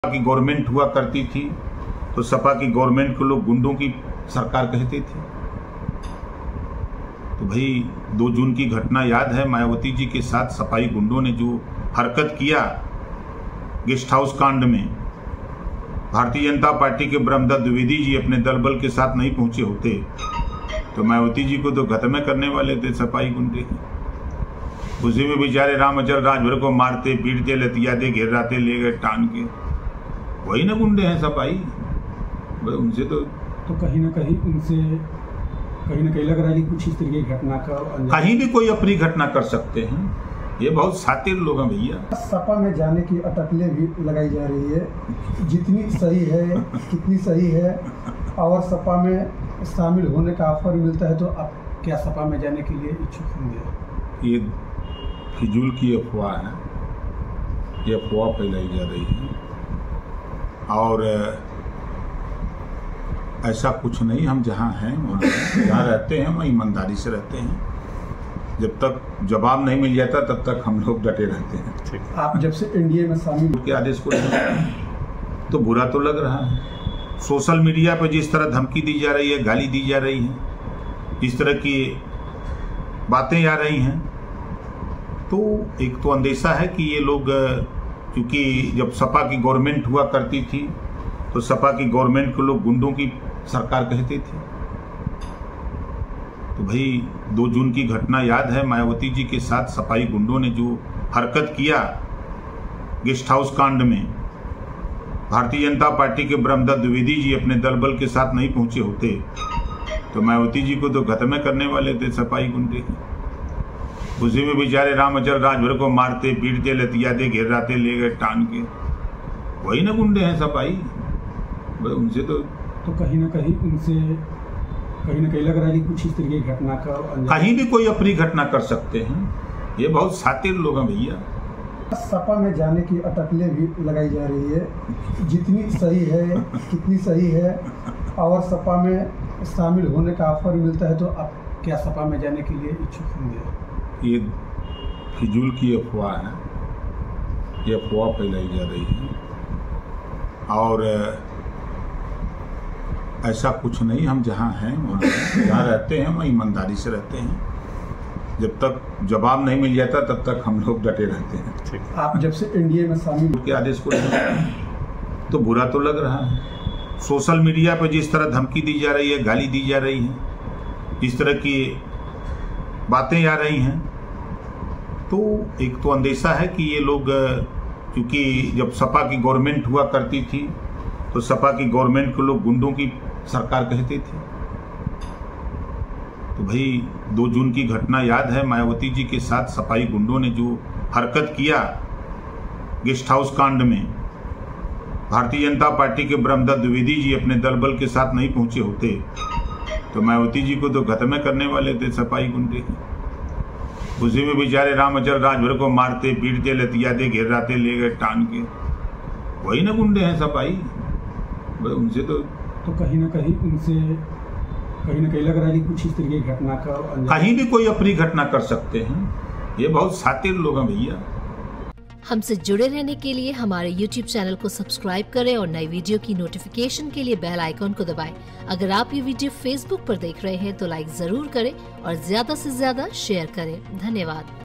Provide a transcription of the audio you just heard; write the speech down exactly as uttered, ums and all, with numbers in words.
की गवर्नमेंट हुआ करती थी तो सपा की गवर्नमेंट को लोग गुंडों की सरकार कहते थे। तो भाई दो जून की घटना याद है, मायावती जी के साथ सपाई गुंडों ने जो हरकत किया गेस्ट हाउस कांड में। भारतीय जनता पार्टी के ब्रह्मदत्त द्विवेदी जी अपने दल बल के साथ नहीं पहुंचे होते तो मायावती जी को तो खत्म करने वाले थे सपाई गुंडे। उसी में बेचारे राम अचल राजभर को मारते पीटते लतियाते घेराते ले गए टान के, वही ना गुंडे हैं सपाई। उनसे तो तो कहीं ना कहीं उनसे कहीं ना कहीं लग रहा है कि कुछ इस तरह की घटना का कहीं भी कोई अपनी घटना कर सकते हैं। ये बहुत शातिर लोग हैं भैया। सपा में जाने की अटकलें भी लगाई जा रही है, जितनी सही है कितनी सही है, और सपा में शामिल होने का ऑफर मिलता है तो आप क्या सपा में जाने के लिए इच्छुक होंगे? ये फिजूल की अफवाह है, ये अफवाह फैलाई जा रही है और ऐसा कुछ नहीं। हम जहाँ हैं वहाँ जहाँ रहते हैं वहाँ ईमानदारी से रहते हैं। जब तक जवाब नहीं मिल जाता तब तक हम लोग डटे रहते हैं। आप जब से एनडीए में शामिल के आदेश को तो बुरा तो लग रहा है। सोशल मीडिया पर जिस तरह धमकी दी जा रही है, गाली दी जा रही है, इस तरह की बातें आ रही हैं, तो एक तो अंदेशा है कि ये लोग, क्योंकि जब सपा की गवर्नमेंट हुआ करती थी तो सपा की गवर्नमेंट को लोग गुंडों की सरकार कहते थे। तो भाई दो जून की घटना याद है, मायावती जी के साथ सपाई गुंडों ने जो हरकत किया गेस्ट हाउस कांड में। भारतीय जनता पार्टी के ब्रह्मदत्त द्विवेदी जी अपने दल बल के साथ नहीं पहुंचे होते तो मायावती जी को तो खत्म करने वाले थे सपाई गुंडे। उसी में बेचारे राम अचल राजभर को मारते पीटते लतियाते घेराते ले गए टान के, वही ना गुंडे हैं सपाई। उनसे तो तो कहीं ना कहीं उनसे कहीं ना कहीं लग रहा है कि कुछ इस तरह की घटना का कहीं भी कोई अपनी घटना कर सकते हैं। ये बहुत शातिर लोग हैं भैया। सपा में जाने की अटकलें भी लगाई जा रही है, जितनी सही है कितनी सही है, और सपा में शामिल होने का ऑफर मिलता है तो आप क्या सपा में जाने के लिए इच्छुक होंगे? ये फिजूल की अफवाह है, ये अफवाह फैलाई जा रही है और ऐसा कुछ नहीं। हम जहाँ हैं वहाँ जहाँ रहते हैं वहाँ ईमानदारी से रहते हैं। जब तक जवाब नहीं मिल जाता तब तक हम लोग डटे रहते हैं। आप जब से एनडीए में शामिल के आदेश को तो बुरा तो लग रहा है। सोशल मीडिया पर जिस तरह धमकी दी जा रही है, गाली दी जा रही है, इस तरह की बातें आ रही हैं, तो एक तो अंदेशा है कि ये लोग, क्योंकि जब सपा की गवर्नमेंट हुआ करती थी तो सपा की गवर्नमेंट को लोग गुंडों की सरकार कहते थे। तो भाई दो जून की घटना याद है, मायावती जी के साथ सपाई गुंडों ने जो हरकत किया गेस्ट हाउस कांड में। भारतीय जनता पार्टी के ब्रह्मदत्त द्विवेदी जी अपने दल बल के साथ नहीं पहुंचे होते तो मायावती जी को तो खत्म करने वाले थे सपाई गुंडे। उसी में बेचारे राम अचल राजभर को मारते पीटते लतियाते घेराते ले गए टान के, वही ना गुंडे हैं सपाई। उनसे तो तो कहीं ना कहीं उनसे कहीं ना कहीं लग रहा है कि कुछ इस तरह की घटना का कहीं भी कोई अपनी घटना कर सकते हैं। ये बहुत शातिर लोग हैं भैया। हमसे जुड़े रहने के लिए हमारे यूट्यूब चैनल को सब्सक्राइब करें और नई वीडियो की नोटिफिकेशन के लिए बेल आइकॉन को दबाएं। अगर आप ये वीडियो फेसबुक पर देख रहे हैं तो लाइक जरूर करें और ज्यादा से ज्यादा शेयर करें। धन्यवाद।